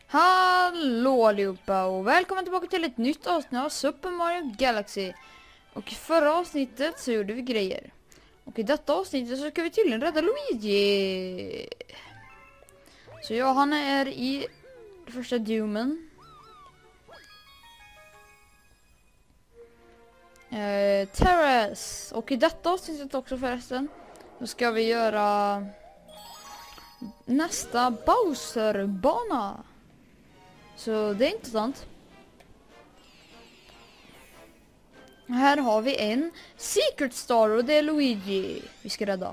Hallå allihopa och välkommen tillbaka till ett nytt avsnitt av Super Mario Galaxy. Och i förra avsnittet så gjorde vi grejer. Och i detta avsnittet så ska vi tydligen rädda Luigi. Så ja, han är i första domen. Terrace. Och i detta avsnittet också förresten, då ska vi göra nästa Bowser-bana. Så det är intressant. Här har vi en Secret Star och det är Luigi vi ska rädda.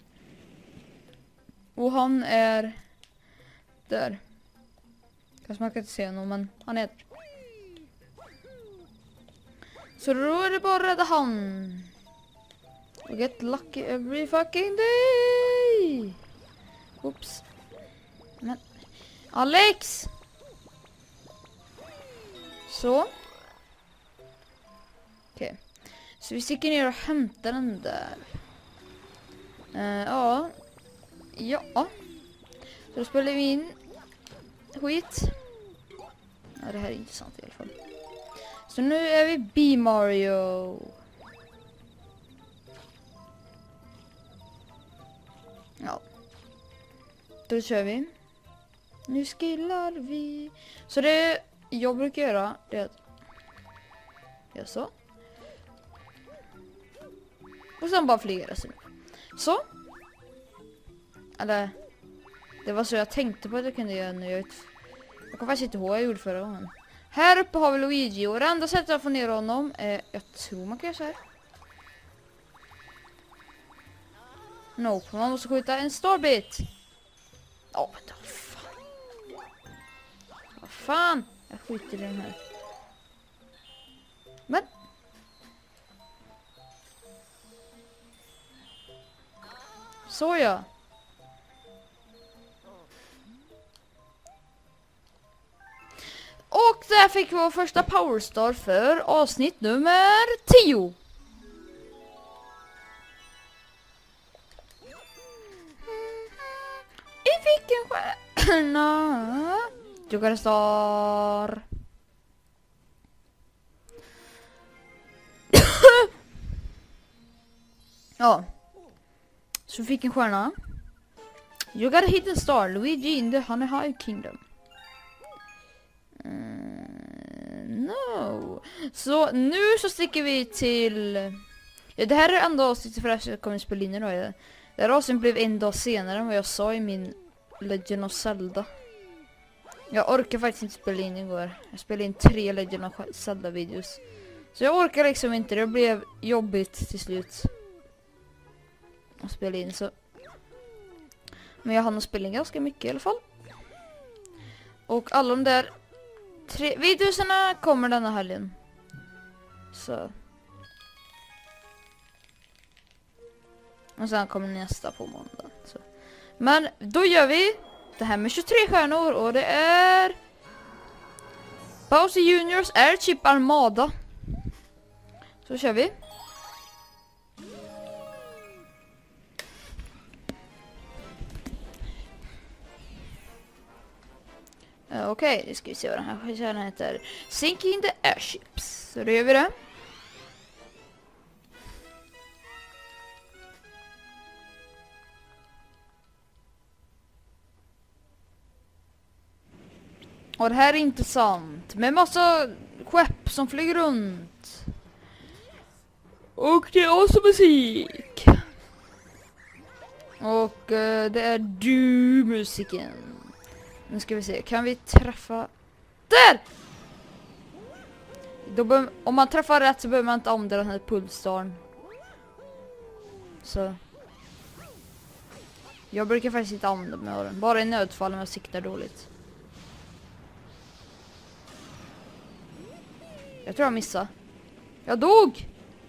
Och han är där. Kanske man kan inte se honom, men han är där. Så då är det bara att rädda han. Och get lucky every fucking day. Oops. Men Alex! Så. Okej. Så vi sticker ner och hämtar den där. Ja. Ja. Så då spelar vi in skit. Ja, det här är intressant i alla fall. Så nu är vi B-Mario. Ja. Då kör vi. Nu skillar vi. Så det jag brukar göra det är att göra så. Och sen bara flyga resten. Så. Eller det var så jag tänkte på att jag kunde göra nu. Jag kan faktiskt inte ihåg vad jag gjorde förra gången. Här uppe har vi Luigi och det enda sättet att få ner honom är, jag tror man kan göra så här. Nope, man måste skjuta en starbit. Ja, vänta, fan. Vad fan? Jag skjuter i den här. Men. Så ja. Och där fick vi vår första powerstar för avsnitt nummer 10. Vi fick en stjärna. Du got a star. Ja. Så vi fick en stjärna. You got a hidden star. Luigi in the Honey High Kingdom. No. Så nu så sticker vi till... Ja, det här är en dag för att jag kommer spela in då. Det här avsnittet blev en dag senare än vad jag sa i min Legend of Zelda. Jag orkar faktiskt inte spela in igår. Jag spelade in 3 Legend of Zelda videos. Så jag orkar liksom inte. Det blev jobbigt till slut att spela in så. Men jag hann spela in ganska mycket i alla fall. Och alla de där 3 videorna kommer denna helgen. Så. Och sen kommer nästa på måndag. Så. Men då gör vi det här med 23 stjärnor och det är Bowser Juniors Airchip Armada. Så kör vi. Okej, det ska vi se vad den här stjärnan heter. Sinking the Airships. Så då gör vi det. Och det här är intressant. Med massa skepp som flyger runt. Och det är också musik. Och det är du-musiken. Nu ska vi se. Kan vi träffa... Där! Om man träffar rätt så behöver man inte använda den här pulsarn. Så. Jag brukar faktiskt inte använda mig av den. Bara i nödfall om jag siktar dåligt. Jag tror jag missade. Jag dog!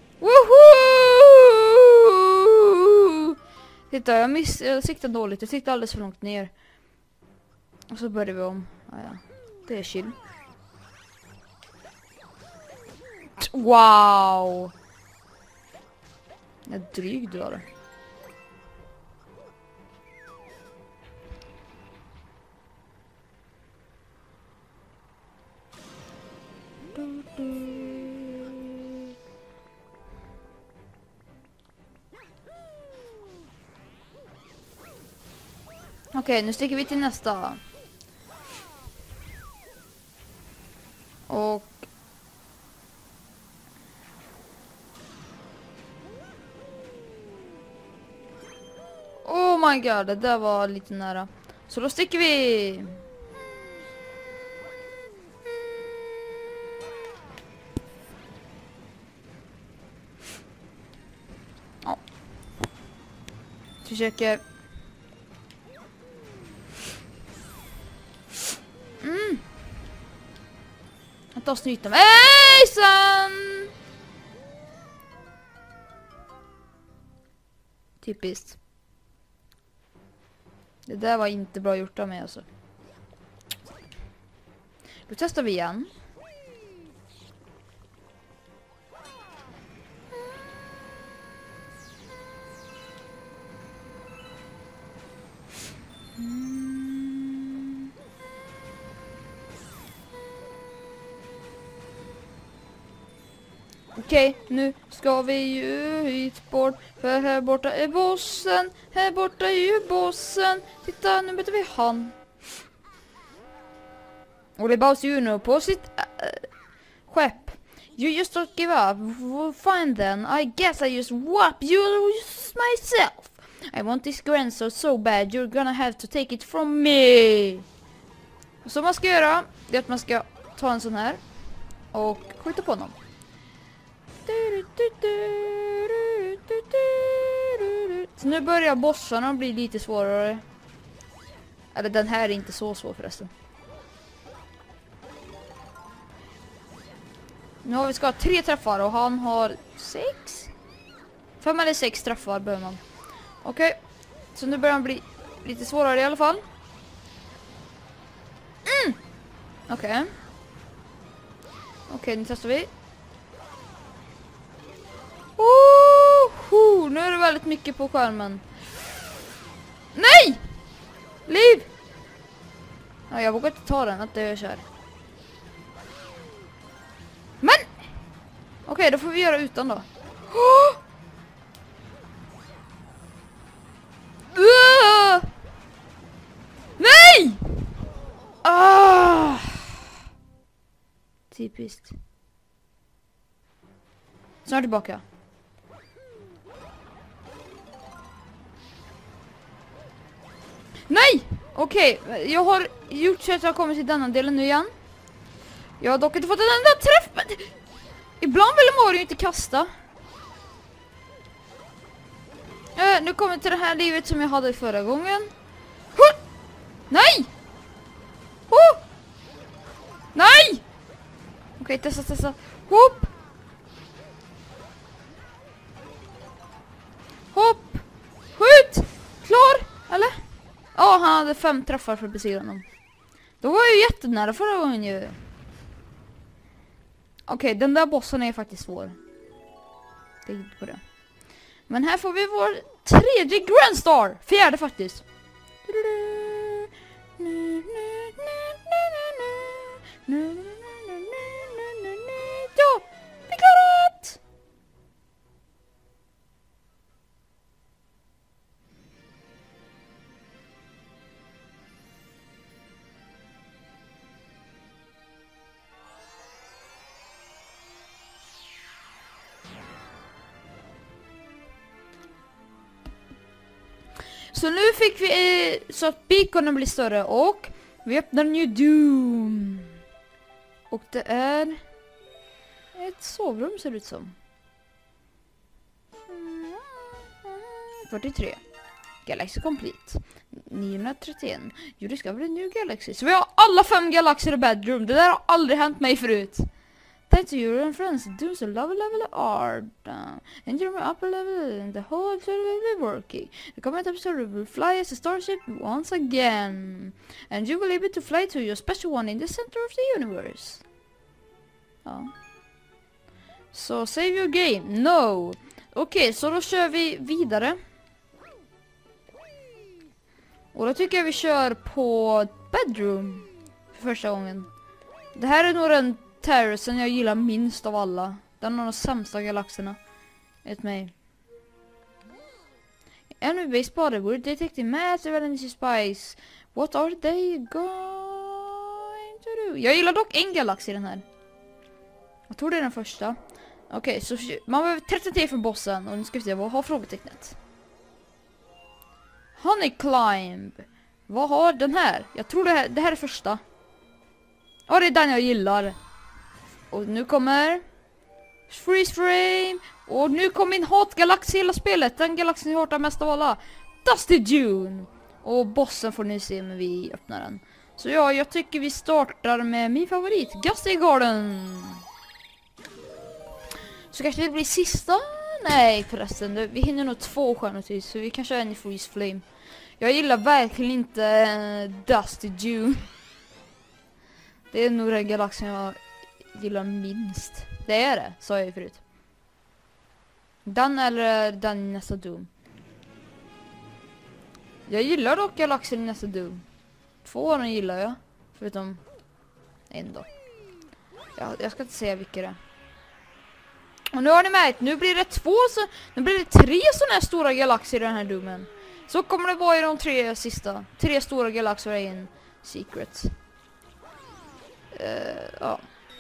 Woohoo! Titta, jag siktade dåligt. Jag siktade alldeles för långt ner. Och så börjar vi om. Ah, ja. Det är chill. Wow! Jag är dryg du har. Okej, nu sticker vi till nästa. Och... Oh my god, det där var lite nära. Så då sticker vi. Ja. Försöker... Jag tar snyta med Ejsan! Typiskt. Det där var inte bra gjort av mig alltså. Då testar vi igen. Okej, nu ska vi ju hit bort. För här borta är bossen. Här borta är ju bossen. Titta, nu möter vi han. Oli Bowser Jr. på sitt skepp. You just don't give up. Fine then. I guess I just whop you myself. I want this grandson so bad. You're gonna have to take it from me. Så man ska göra, det är att man ska ta en sån här och skjuta på honom. Så nu börjar bossarna bli lite svårare. Eller den här är inte så svår förresten. Nu har vi ska ha 3 träffar och han har 6. 5 eller 6 träffar behöver man. Okej. Så nu börjar han bli lite svårare i alla fall. Okej, nu testar vi. Nu är det väldigt mycket på skärmen. Nej! Liv! Ja, jag vågar inte ta den, att jag kör. Men! Okej, då får vi göra utan då. Nej! Typiskt. Snart tillbaka. Nej! Okej, jag har gjort så att jag kommer till denna delen nu igen. Jag har dock inte fått en enda träff. Men... Ibland vill Mario inte kasta. Nu kommer vi till det här livet som jag hade förra gången. Nej! Nej! Okej, testa. Hopp! Hopp! Skjut! Klar! Eller? Ja, han hade 5 träffar för att besegra honom. Då var jag ju jättenära förra gången ju. Okej, den där bossen är faktiskt svår. Det är inte på det. Men här får vi vår 3:e Grand Star. 4:e faktiskt. Ja, vi klarar det! Så nu fick vi så att beaconen blir större och vi öppnar New Doom. Och det är ett sovrum ser det ut som. 43. Galaxy complete. 931. You discovered a new galaxy. Så vi har alla 5 galaxer i bedroom. Det där har aldrig hänt mig förut. Thanks to you and friends, Doom's a level art. And you're upper level and the whole episode will be working. The comment episode will fly as a starship once again. And you will be able to fly to your special one in the center of the universe. Ja. Så save your game. No. Okej, så då kör vi vidare. Och då tycker jag vi kör på bedroom för första gången. Det här är nog den terrorisen jag gillar minst av alla. Den har de sämsta galaxerna. Ett mig. Enemy-based bodywood detecting massive energy spice. What are they going to do? Jag gillar dock en galax i den här. Jag tror det är den första. Okej, så man behöver 33 från bossen. Och nu ska vi se, vad har frågetecknet? Honey Climb. Vad har den här? Jag tror det här är första. Ja, det är den jag gillar. Och nu kommer Freeze Frame. Och nu kommer min hatgalax i hela spelet. Den galaxen jag hatar mest av alla. Dusty Dune. Och bossen får ni se när vi öppnar den. Så ja, jag tycker vi startar med min favorit, Gusty Garden. Så kanske det blir sista? Nej förresten, vi hinner nog 2 stjärnor till. Så vi kan köra en i Freeze Flame. Jag gillar verkligen inte Dusty Dune. Det är nog den galaxen jag gillar minst. Det är det, sa jag ju förut. Den eller den i nästa Doom. Jag gillar dock galaxen i nästa Doom. 2 av dem gillar jag. Förutom en då. Jag ska inte säga vilka det är. Och nu har ni märkt, nu blir det 3 sådana här stora galaxer i den här Doomen. Så kommer det vara i de 3 sista. 3 stora galaxer i en secret. Ja.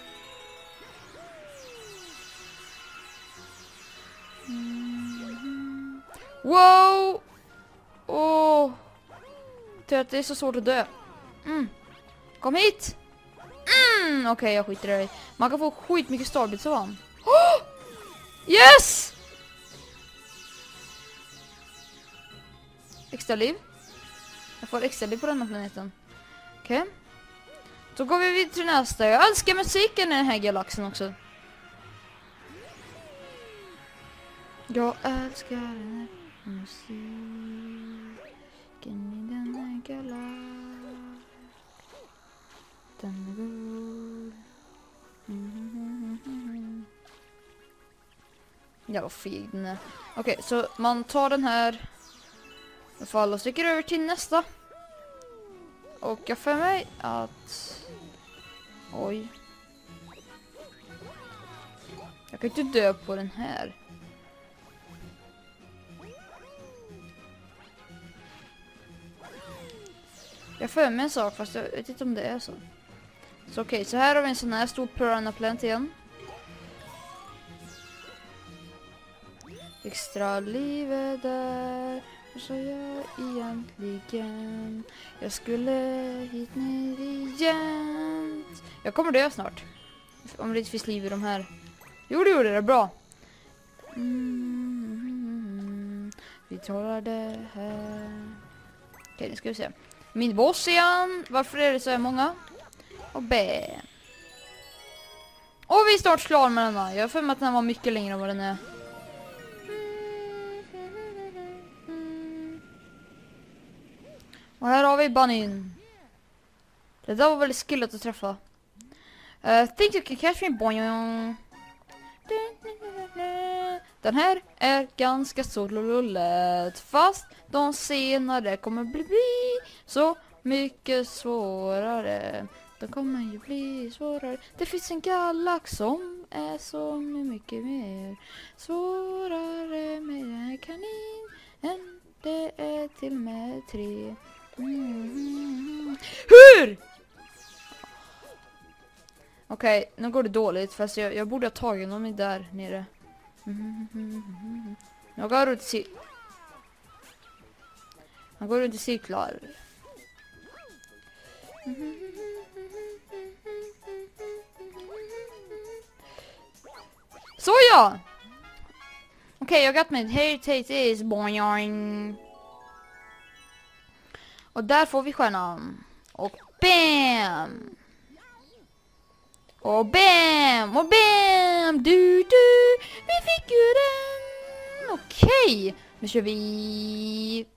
Wow! Åh! Det är så svårt att dö. Kom hit! Okej, jag skiter i det. Man kan få skit mycket starbits av han. Oh! Yes! Extra liv. Jag får extra liv på den här planeten. Okej. Då går vi vidare till nästa. Jag älskar musiken i den här galaxen också. Jag älskar den här musiken i den här galaxen. Den är god. Jävla feg den är. Okej, så man tar den här i alla fall och sticker över till nästa. Och jag för mig att... Oj. Jag kan inte dö på den här. Jag för mig en sak, fast jag vet inte om det är så. Så okej, så här har vi en sån här stor Piranha Plant igen. Extra livet där. Vad sa jag egentligen? Jag skulle hit ner igen. Jag kommer dö snart. Om det inte finns liv i de här. Jo, det gjorde det bra. Vi tar det här. Okej, nu ska vi se. Min boss igen. Varför är det så här många? Och bam. Och vi är snart klar med den här. Jag har för mig att den var mycket längre än vad den är. Och här har vi Bunnyn. Det där var väldigt skillat att träffa. Think you can catch me, boing. Den här är ganska så lätt. Fast de senare kommer bli så mycket svårare. De kommer ju bli svårare. Det finns en galax som är så mycket mer svårare med en kanin än det är till med 3. Hur? Okej, nu går det dåligt. Fast jag borde ha tagit dem där nere. Jag går runt Han går runt i cirklar. Så ja! Okej, jag got min heritage is boing. Och där får vi stjärnan. Och bam! Och bam! Och bam! Du! Vi fick ju den! Okej, nu kör vi...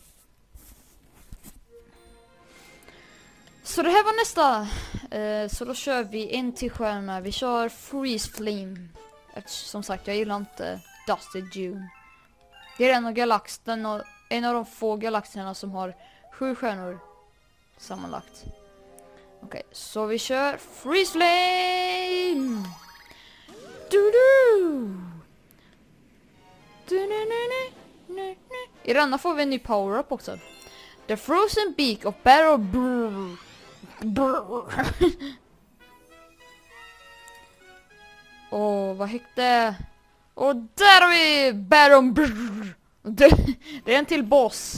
Så det här var nästa. Så då kör vi en till stjärna. Vi kör Freeze Flame. Som sagt, jag gillar inte Dusty Dune. Det är en av de få galaxerna som har 7 stjärnor sammanlagt. Okej, så vi kör Freeze Flame! Du! I denna får vi en ny power-up också. The Frozen Beak of Barrow Brr. Åh, vad högt det är. Och där har vi Baron Brr. Det är en till boss.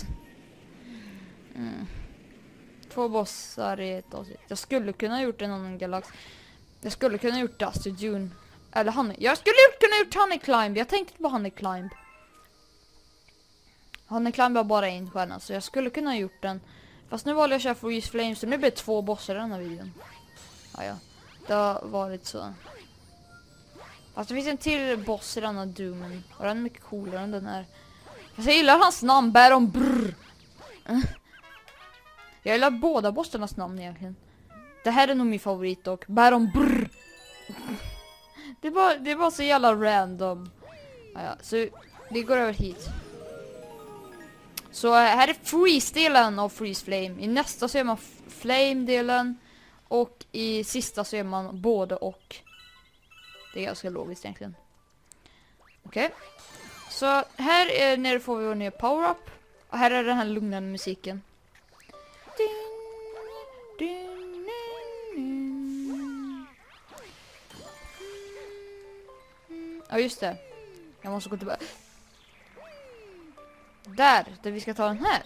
2 bossar i ett avsnitt. Jag skulle kunna gjort en annan galax. Jag skulle kunna gjort Dusty Dune. Eller Honey. Jag skulle kunna gjort Honey Climb. Jag tänkte på Honey Climb. Honey Climb var bara en stjärna, så jag skulle kunna gjort den. Fast nu valde jag att köra Freeze Flame, så nu blir det 2 bossar i den här videon. Ja. Det har varit så. Fast det finns en till boss i denna Doomen. Och den är mycket coolare än den här. Fast jag gillar hans namn, Baron Brr. Jag gillar båda bossarnas namn egentligen. Det här är nog min favorit dock. Baron Brr. Det är bara så jävla random. Ja, så vi går över hit. Så här är freeze-delen av Freeze Flame. I nästa så är man Flame-delen. Och i sista så är man både och. Det är ganska logiskt egentligen. Okej. Så här är nere får vi vår nya power-up. Och här är den här lugnande musiken. Ja, just det. Jag måste gå tillbaka. Där vi ska ta den här.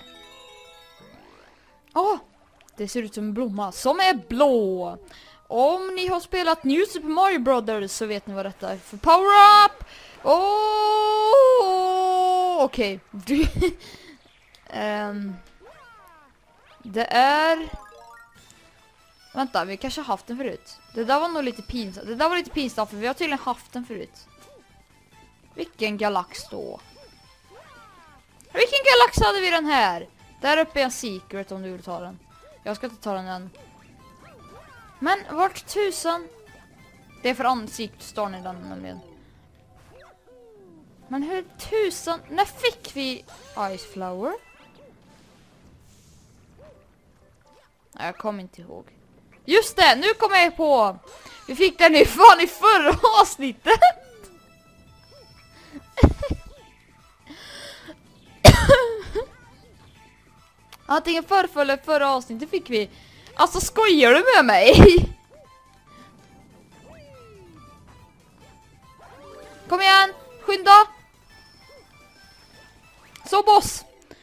Det ser ut som en blomma som är blå. Om ni har spelat New Super Mario Brothers så vet ni vad detta är för power-up. Okej. Det är... Vänta, vi kanske har haft den förut. Det där var nog lite pinsamt. Det där var lite pinsamt för vi har tydligen haft den förut. Vilken galax då? Vilken galax hade vi den här? Där uppe är en secret om du vill ta den. Jag ska inte ta den än. Men vart tusan? Det är för ansikt står ni den nämligen. Men hur tusan? När fick vi Ice Flower? Nej, jag kommer inte ihåg. Just det, nu kommer jag på. Vi fick den i förra avsnittet. Antingen förra avsnittet fick vi. Alltså skojar du med mig? Kom igen, skynda. Så boss.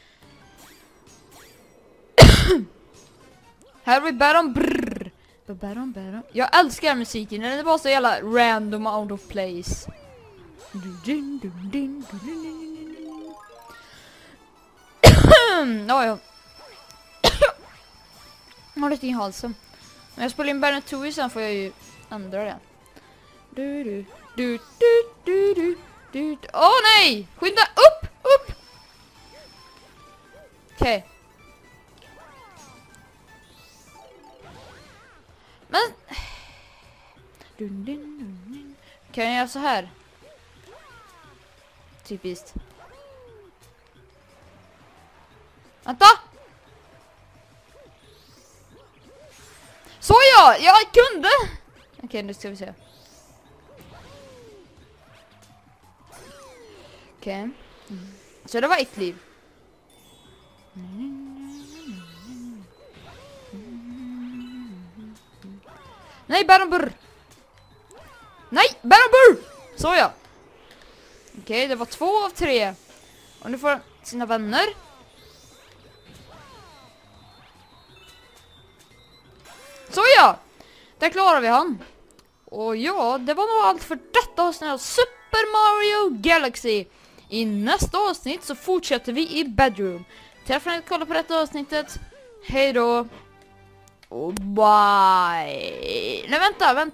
Här har vi Baron Brr. Baron. Jag älskar musiken, den är bara så jävla random out of place. Ja. Jag har lite i halsen. Men jag spelar in Baron 2 sen får jag ju ändra det. Åh nej! Skynda upp! Okej. Men... Kan jag göra så här? Typiskt. Vänta! Så ja! Jag kunde! Okej, nu ska vi se. Okej. Så det var ett liv. Nej, Baron Brr! Nej, Baron Brr! Så ja. Okej, det var 2 av 3. Och nu får han sina vänner. Så ja! Där klarar vi han. Och ja, det var nog allt för detta avsnitt av Super Mario Galaxy. I nästa avsnitt så fortsätter vi i Bedroom. Tack för att ni kollade på detta avsnittet. Hej då. Och bye. Nej,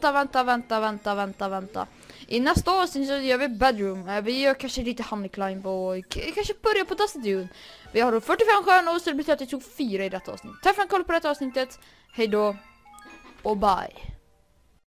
vänta. I nästa avsnitt så gör vi Bedroom. Vi gör kanske lite Honey Climb och kanske börja på Dusty Dune. Vi har då 45 stjärnor så det betyder att jag tog 4 i detta avsnitt. Tack för att ni kollade på detta avsnittet. Hej då. Och bye.